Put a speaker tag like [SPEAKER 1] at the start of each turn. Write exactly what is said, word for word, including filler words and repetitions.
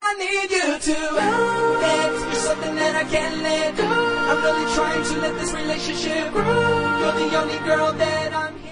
[SPEAKER 1] I need you to dance. You're something that I can't let go. I'm really trying to let this relationship grow. You're the only girl that I'm